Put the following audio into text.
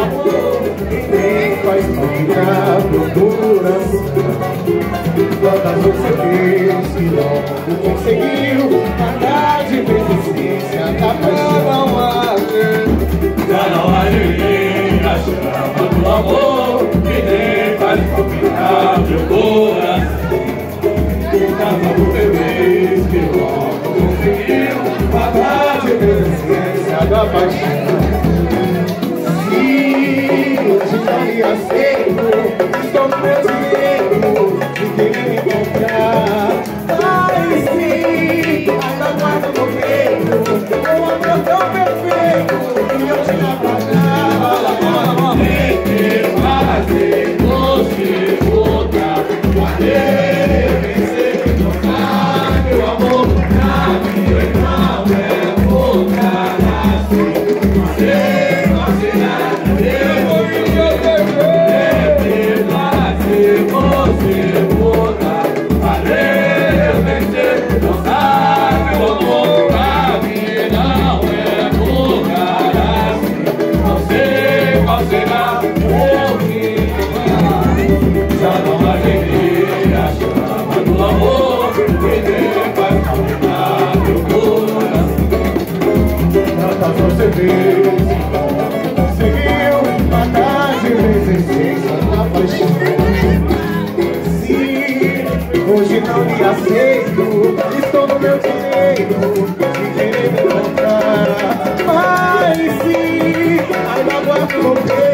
amor que nem faz falta procura. Quantas você fez que não conseguiu pagar de resistência da paixão. Já não há ninguém na chama do amor que nem faz palpitar meu coração. Quantas você fez que não conseguiu pagar de resistência da paixão. Se hoje não me aceito, estou no meu direito de querer me encontrar. Mas sim, ainda guardo no peito um amor tão perfeito que eu te apagar. Tem que fazer você voltar, fazer vencer, tocar meu amor pra mim não é voltar assim. Fazer nada, eu vou me você voltar, fazer vencer, não sabe o amor pra mim não é lugar assim. Não sei qual será o que vai. Já não há alegria, a chama do amor que nem vai calmar meu coração. Tantas você fez, conseguiu matar de resistência na paixão. Hoje não me aceito, estou no meu direito de querer me encontrar. Mas sim, ainda guardo o